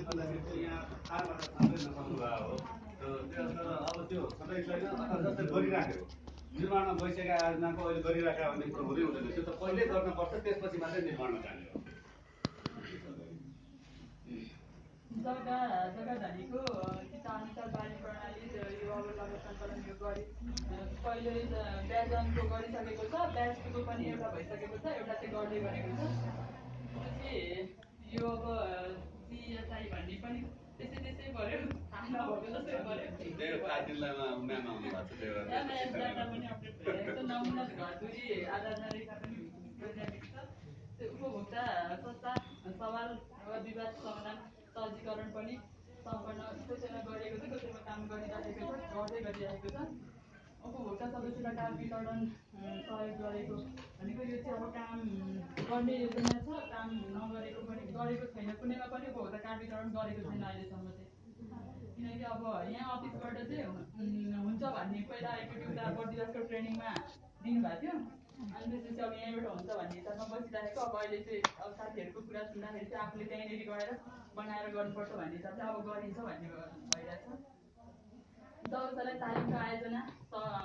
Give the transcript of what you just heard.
गर्दाखेरि चाहिँ यहाँ तारबाट मात्रै नसक्नु भएको हो। अब त्यो सधैँ छैन अथवा जस्तै गरिराख्यो निर्माणमा गइसकेका आयोजनाको अहिले गरिराख्यो भन्ने कुरो हुँदै हुँदैन। त्यो त पहिले गर्नुपर्छ, त्यसपछि मात्रै निर्माणमा जाने हो। जग्गाधनीको इच्छाअनुसार बाली प्रणाली यो अब लगत सञ्चालन यो गरी पहिले ब्याज 1 को गरिसकेको छ, ब्याज 2 को पनि एउटा भइसकेको छ, एउटा चाहिँ गर्दै गरेको छ। यो अब सिएसआई भन्ने पनि त्यसै पर्यो, थाहा नभएको जस्तै पर्यो। जिल्लामा म्याम आउनु भएको छ, डाटा पनि अपडेट भइरहेको छ, नमुना घरधुरी आधारमा रेखा पनि गरिरहेको छ। त्यो उपभोक्ता सस्ता सवाल वा विवाद समाधान सहजीकरण पनि सम्पन्न कसैमा गरिएको छ, कसैमा काम गरिरहेको छ, गर्दै गरिरहेको छ। उपभोक्ता सदस्यलाई कार्ड वितरण सहयोग गरेको भनेको यो चाहिँ अब काम गर्ने योजना छ, काम नगरेको पनि गरेको छैन, कुनैमा पनि उपभोक्ता कार्ड वितरण गरेको छैन अहिलेसम्म चाहिँ। किनकि अब यहाँ अफिसबाट चाहिँ हुन्छ भन्ने पहिला एकचोटि उता बर्दिवासको ट्रेनिङमा दिनुभएको थियो, अनि त्यसपछि अब यहीँबाट हुन्छ भन्ने हिसाबमा बसिरहेको। अब अहिले चाहिँ अब साथीहरूको कुरा सुन्दाखेरि चाहिँ आफूले त्यहीँनिर गएर बनाएर गर्नुपर्छ भन्ने हिसाबले अब गरिन्छ भन्ने भइरहेछ। जबसम्म तालिमको आयोजना